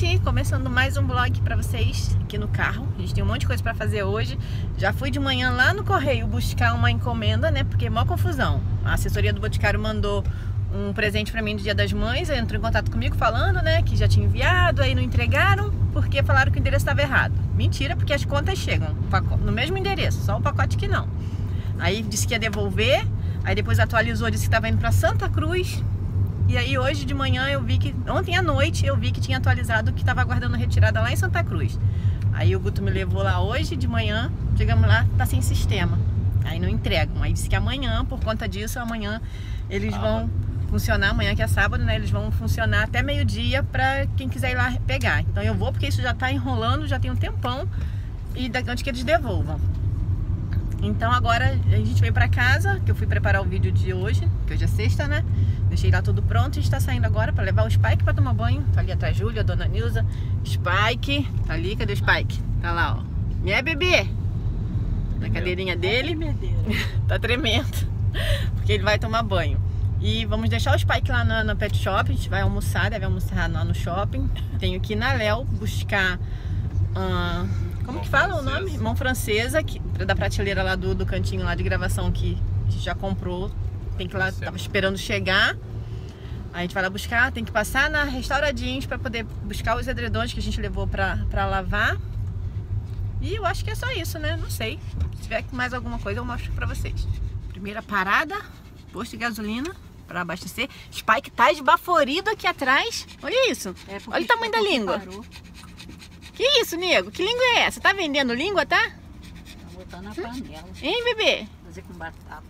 gente, começando mais um vlog pra vocês aqui no carro. A gente tem um monte de coisa pra fazer hoje. Já fui de manhã lá no correio buscar uma encomenda, né, porque é mó confusão. A assessoria do Boticário mandou um presente pra mim no Dia das Mães, aí entrou em contato comigo falando, né, que já tinha enviado, aí não entregaram porque falaram que o endereço estava errado. Mentira, porque as contas chegam no mesmo endereço, só o pacote que não. Aí disse que ia devolver, aí depois atualizou, disse que estava indo pra Santa Cruz. E aí hoje de manhã eu vi que, ontem à noite eu vi que tinha atualizado que estava aguardando retirada lá em Santa Cruz. Aí o Guto me levou lá hoje de manhã, chegamos lá, tá sem sistema. Aí não entregam. Aí disse que amanhã, por conta disso, amanhã eles vão funcionar, amanhã que é sábado, né? Eles vão funcionar até meio-dia pra quem quiser ir lá pegar. Então eu vou porque isso já tá enrolando, já tem um tempão, e da onde que eles devolvam. Então agora a gente veio pra casa, que eu fui preparar o vídeo de hoje, que hoje é sexta, né? Deixei lá tudo pronto, a gente tá saindo agora pra levar o Spike pra tomar banho. Tá ali atrás a Júlia, a dona Nilza, Spike, tá ali, cadê o Spike? Tá lá, ó. Minha bebê! Na cadeirinha dele, tá tremendo, porque ele vai tomar banho. E vamos deixar o Spike lá no pet shop, a gente vai almoçar, deve almoçar lá no shopping. Tenho que ir na Léo buscar... como que fala o nome? Mão francesa, que, da prateleira lá do cantinho lá de gravação que a gente já comprou. Tem que ir lá, tava esperando chegar. Aí a gente vai lá buscar, tem que passar na Restauradinhos pra poder buscar os edredons que a gente levou pra lavar. E eu acho que é só isso, né? Não sei. Se tiver mais alguma coisa eu mostro pra vocês. Primeira parada, posto de gasolina pra abastecer. Spike tá esbaforido aqui atrás. Olha isso. Olha o tamanho da língua. Parou. Que isso, nego? Que língua é essa? Tá vendendo língua, tá? Tá botando na panela. Hein, bebê? Fazer com batata.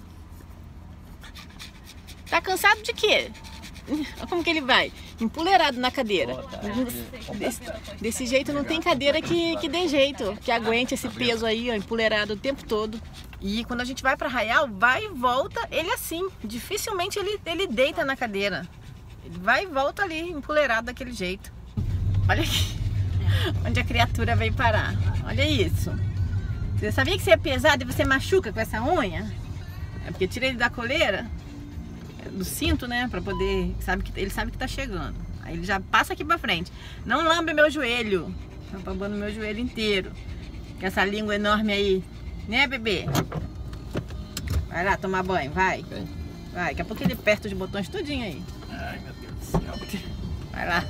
Tá cansado de quê? Olha como que ele vai. Empoleirado na cadeira. Desse jeito não tem cadeira que dê jeito. Que aguente esse peso aí, ó, empoleirado o tempo todo. E quando a gente vai pra Arraial, vai e volta ele assim. Dificilmente ele deita na cadeira. Ele vai e volta ali, empoleirado daquele jeito. Olha aqui. Onde a criatura veio parar. Olha isso. Você sabia que você é pesado e você machuca com essa unha? É porque tira ele da coleira, do cinto, né? Pra poder... Ele sabe que tá chegando. Aí ele já passa aqui pra frente. Não lambe meu joelho. Tá babando meu joelho inteiro. Com essa língua enorme aí. Né, bebê? Vai lá tomar banho, vai. Vai, daqui a pouco ele aperta os botões tudinho aí. Ai, meu Deus do céu. Vai lá.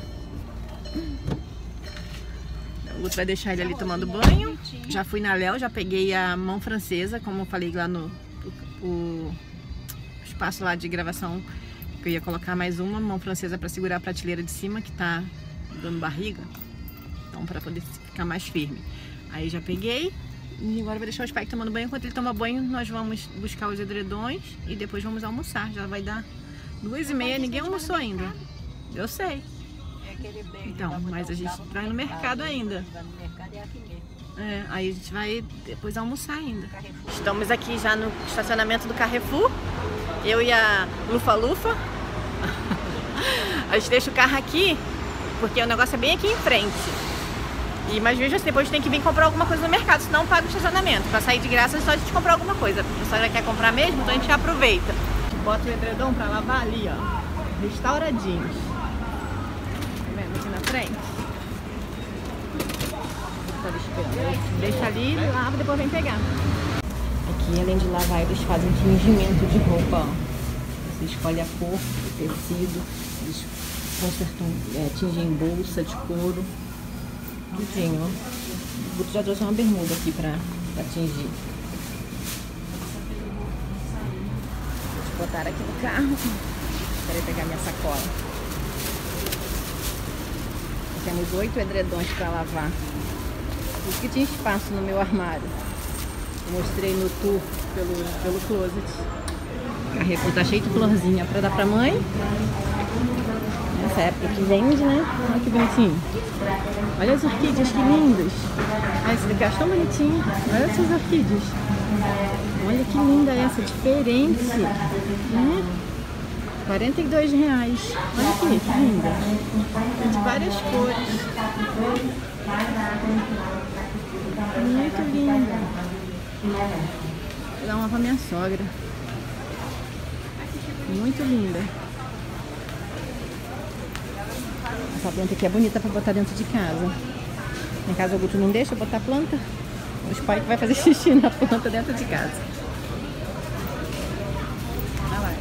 O Guto vai deixar ele ali tomando banho. Já fui na Léo, já peguei a mão francesa, como eu falei lá no espaço lá de gravação, que eu ia colocar mais uma mão francesa para segurar a prateleira de cima, que tá dando barriga. Então, para poder ficar mais firme. Aí já peguei e agora vou deixar o Spike tomando banho. Enquanto ele toma banho, nós vamos buscar os edredons e depois vamos almoçar. Já vai dar 2h30, ninguém almoçou ainda. Eu sei. Então, mas a gente vai no mercado ainda. É, aí a gente vai depois almoçar ainda. Estamos aqui já no estacionamento do Carrefour. Eu e a Lufa-Lufa. A gente deixa o carro aqui, porque o negócio é bem aqui em frente. Mas mesmo assim, depois tem que vir comprar alguma coisa no mercado, senão paga o estacionamento. Pra sair de graça é só a gente comprar alguma coisa. A senhora quer comprar mesmo, então a gente aproveita. Bota o edredom pra lavar ali, ó. Restauradinhos. Aqui na frente. Deixa ali, lava e depois vem pegar. Aqui, além de lavar, eles fazem tingimento de roupa, ó. Você escolhe a cor, o tecido, eles consertam, tingem bolsa de couro, tudinho, ó. O Guto já trouxe uma bermuda aqui pra tingir. Vou botar aqui no carro. Quero pegar minha sacola. Temos 8 edredons para lavar. Por isso que tinha espaço no meu armário. Eu mostrei no tour pelo closet. O Carrefour tá cheio de florzinha para dar pra mãe. Nessa época que vende, né? Olha que bonitinho. Olha as orquídeas, que lindas. Ah, esse daqui eu acho tão bonitinho. Olha essas orquídeas. Olha que linda essa, diferente. Né? R$42. Olha aqui, que linda. Tem de várias cores. Muito linda. Vou dar uma pra minha sogra. Muito linda. Essa planta aqui é bonita pra botar dentro de casa. Em casa o Guto não deixa botar planta. Os pais que vai fazer xixi na planta dentro de casa. Olha lá.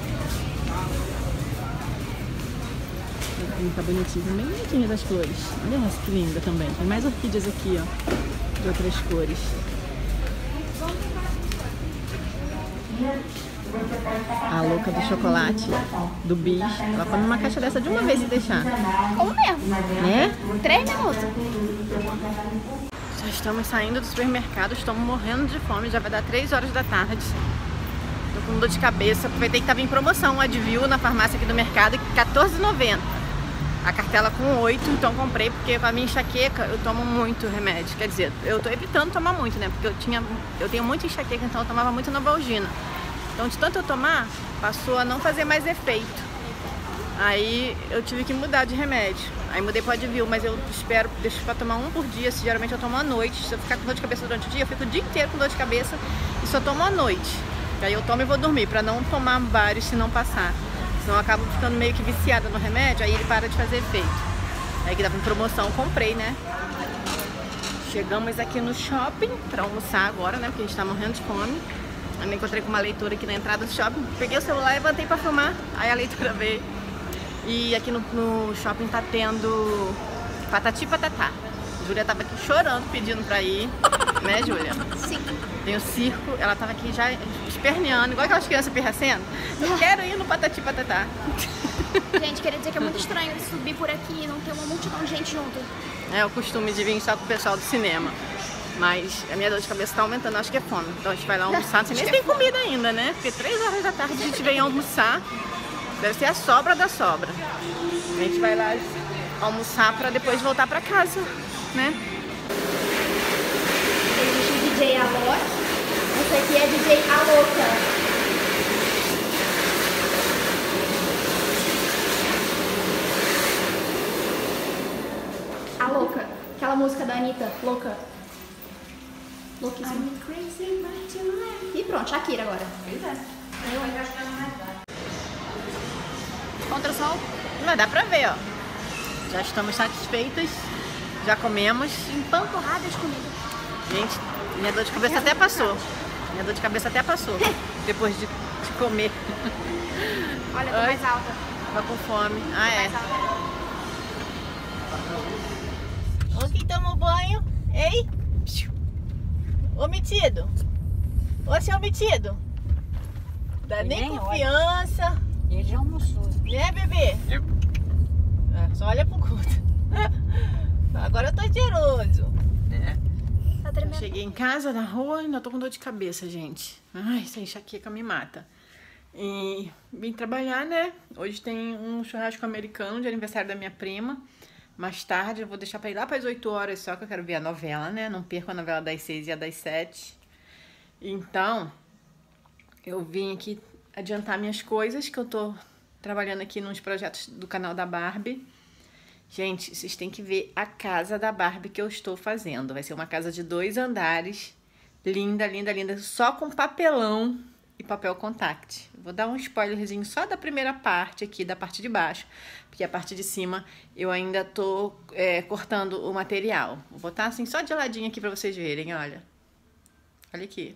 Tá bonitinho, bem bonitinho das flores. Olha essa que linda também. Tem mais orquídeas aqui, ó. De outras cores. A louca do chocolate, do bis, ela come uma caixa dessa de uma vez se deixar. Como mesmo? Né? 3 minutos. Já estamos saindo do supermercado, estamos morrendo de fome, já vai dar 3 horas da tarde. Tô com dor de cabeça, aproveitei que tava em promoção o Advil na farmácia aqui do mercado, R$14,90. A cartela com 8, então comprei porque com a minha enxaqueca eu tomo muito remédio. Quer dizer, eu tô evitando tomar muito, né? Porque eu tenho muita enxaqueca, então eu tomava muito Novalgina. Então de tanto eu tomar, passou a não fazer mais efeito. Aí eu tive que mudar de remédio. Aí mudei pro Advil, mas eu deixo pra tomar um por dia. Geralmente eu tomo à noite. Se eu ficar com dor de cabeça durante o dia, eu fico o dia inteiro com dor de cabeça e só tomo à noite. Aí eu tomo e vou dormir, pra não tomar vários se não passar. Senão eu acabo ficando meio que viciada no remédio, aí ele para de fazer efeito. Aí que dava em promoção, comprei, né? Chegamos aqui no shopping pra almoçar agora, né? Porque a gente tá morrendo de fome. Eu me encontrei com uma leitora aqui na entrada do shopping. Peguei o celular e levantei pra filmar. Aí a leitora veio. E aqui no shopping tá tendo Patati e Patatá. A Júlia tava aqui chorando, pedindo pra ir. Né, Júlia? Sim. Tem o circo, ela tava aqui já esperneando, igual aquelas crianças pirracendo. Eu quero ir no Patati e Patatá. Gente, queria dizer que é muito estranho subir por aqui e não ter uma multidão de gente junto. É o costume de vir só com o pessoal do cinema. Mas a minha dor de cabeça tá aumentando, acho que é fome. Então a gente vai lá almoçar, não sei nem se tem comida ainda, né? Porque 3 horas da tarde a gente vem almoçar. Deve ser a sobra da sobra. A gente vai lá almoçar pra depois voltar pra casa, né? Existe o DJ Alok, esse aqui é DJ Aloca. A Louca, aquela música da Anitta, Louca. Louquíssima. E pronto, Shakira agora. Pois é. Contra o sol. Mas dá pra ver, ó. Já estamos satisfeitas, já comemos. Empanturrada de comida. Gente, minha dor de cabeça até passou. Minha dor de cabeça até passou. Depois de comer. Olha, tô Ai. mais alta. Tava com fome. Ah, é. Mais alta. Ô, quem tomou banho? Ei? Ô, metido. Ô, seu metido. Dá nem Nem confiança. Ele já almoçou. Né, bebê? Eu. É, só olha pro culto. Agora eu tô cheiroso. Né? Tá Eu tremendo. cheguei em casa, na rua, e ainda tô com dor de cabeça, gente. Ai, essa enxaqueca me mata. E vim trabalhar, né? Hoje tem um churrasco americano de aniversário da minha prima. Mais tarde eu vou deixar pra ir lá para as 8 horas só, que eu quero ver a novela, né? Não perco a novela das 6 e a das 7. Então, eu vim aqui adiantar minhas coisas, que eu tô trabalhando aqui nos projetos do canal da Barbie. Gente, vocês têm que ver a casa da Barbie que eu estou fazendo. Vai ser uma casa de 2 andares. Linda, linda, linda. Só com papelão e papel contact. Vou dar um spoilerzinho só da primeira parte aqui, da parte de baixo. Porque a parte de cima eu ainda tô cortando o material. Vou botar assim só de ladinho aqui pra vocês verem, olha. Olha aqui.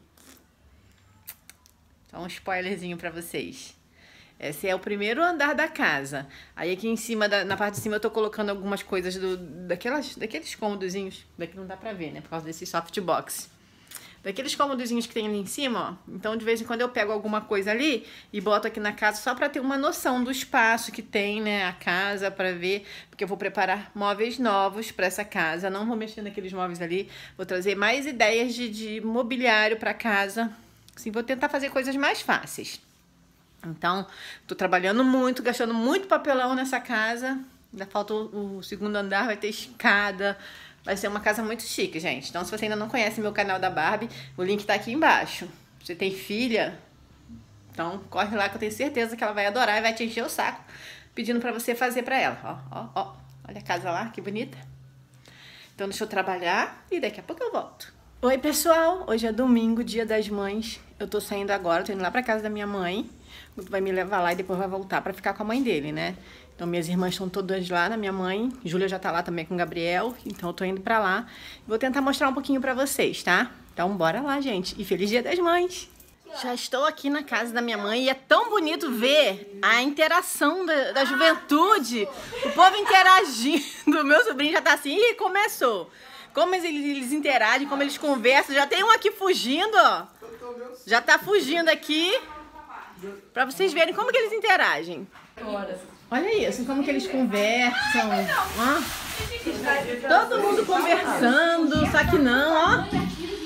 Só um spoilerzinho pra vocês. Esse é o primeiro andar da casa. Aí aqui em cima, na parte de cima, eu tô colocando algumas coisas daqueles cômodozinhos. Daqui não dá pra ver, né? Por causa desse softbox. Daqueles cômodozinhos que tem ali em cima, ó. Então, de vez em quando eu pego alguma coisa ali e boto aqui na casa só pra ter uma noção do espaço que tem, né? A casa, pra ver. Porque eu vou preparar móveis novos pra essa casa. Não vou mexer naqueles móveis ali. Vou trazer mais ideias de mobiliário pra casa. Assim, vou tentar fazer coisas mais fáceis. Então, tô trabalhando muito, gastando muito papelão nessa casa. Ainda falta o segundo andar, vai ter escada. Vai ser uma casa muito chique, gente. Então, se você ainda não conhece meu canal da Barbie, o link tá aqui embaixo. Você tem filha? Então, corre lá que eu tenho certeza que ela vai adorar e vai te encher o saco pedindo pra você fazer pra ela. Ó, ó, ó. Olha a casa lá, que bonita. Então, deixa eu trabalhar e daqui a pouco eu volto. Oi, pessoal. Hoje é domingo, dia das mães. Eu tô saindo agora, tô indo lá pra casa da minha mãe. O Guto vai me levar lá e depois vai voltar pra ficar com a mãe dele, né? Então, minhas irmãs estão todas lá, na minha mãe. Júlia já tá lá também com o Gabriel. Então, eu tô indo pra lá. Vou tentar mostrar um pouquinho pra vocês, tá? Então, bora lá, gente. E feliz Dia das Mães! Já estou aqui na casa da minha mãe e é tão bonito ver a interação da juventude. O povo interagindo. Meu sobrinho já tá assim, ih, começou. Como eles interagem, como eles conversam. Já tem um aqui fugindo, ó. Já tá fugindo aqui. Pra vocês verem como que eles interagem. Olha isso, como que eles conversam. Ó. Todo mundo conversando, só que não, ó.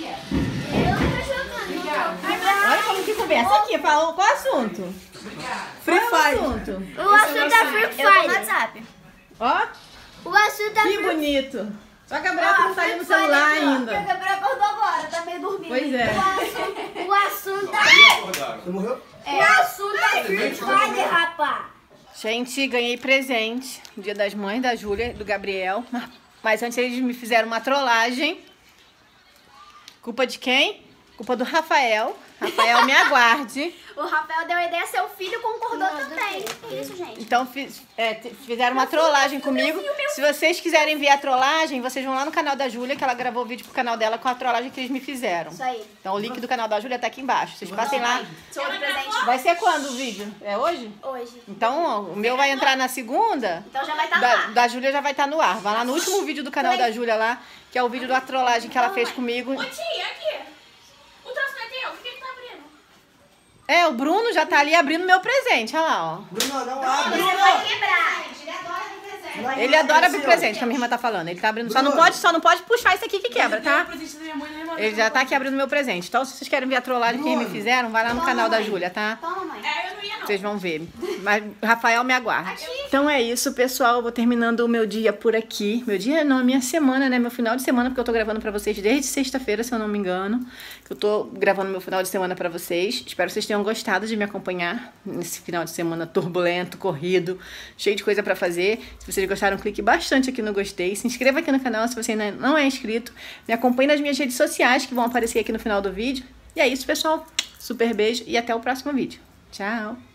Olha como que conversa. Aqui, falou qual assunto? Free Fire. O assunto é Free Fire. WhatsApp. Ó, O assunto é que bonito. Só que a Gabriela não tá ali no celular ainda. O Gabriel acordou agora, tá meio dormindo. Pois é. O assunto é... Você morreu? O assunto é Free Fire, rapaz. Gente, ganhei presente no Dia das Mães da Júlia e do Gabriel. Mas antes eles me fizeram uma trollagem. Culpa de quem? Culpa do Rafael. Rafael, me aguarde. O Rafael deu a ideia, seu filho concordou também. É isso, gente. Então fizeram uma trollagem comigo. Se vocês quiserem ver a trollagem, vocês vão lá no canal da Júlia, que ela gravou o vídeo pro canal dela com a trollagem que eles me fizeram. Isso aí. Então o link do canal da Júlia tá aqui embaixo. Vocês passem lá. Seu outro presente. Vai ser quando o vídeo? É hoje? Hoje. Então ó, o meu vai entrar na segunda. Então já vai estar lá. Da Júlia já vai estar no ar. Vai lá no último vídeo do canal da Júlia lá, que é o vídeo da trollagem que ela fez comigo. Ô tia, aqui. O troço não é teu? Por que ele tá abrindo? É, o Bruno já tá ali abrindo meu presente. Olha lá, ó. Bruno, não abre. Você vai quebrar. Ele adora abrir presente, que a minha irmã tá falando. Ele tá abrindo. Só não pode puxar isso aqui que quebra, tá? Ele já tá aqui abrindo meu presente. Então, se vocês querem ver a trollagem que eles me fizeram, vai lá no canal da Júlia, tá? Toma, mãe. Eu não ia não. Vocês vão ver. Mas Rafael me aguarde. Então é isso, pessoal. Eu vou terminando o meu dia por aqui. Meu dia não, a minha semana, né? Meu final de semana, porque eu tô gravando pra vocês desde sexta-feira, se eu não me engano. Eu tô gravando meu final de semana pra vocês. Espero que vocês tenham gostado de me acompanhar nesse final de semana turbulento, corrido, cheio de coisa pra fazer. Se vocês gostaram, clique bastante aqui no gostei. Se inscreva aqui no canal se você ainda não é inscrito. Me acompanhe nas minhas redes sociais, que vão aparecer aqui no final do vídeo. E é isso, pessoal. Super beijo e até o próximo vídeo. Tchau!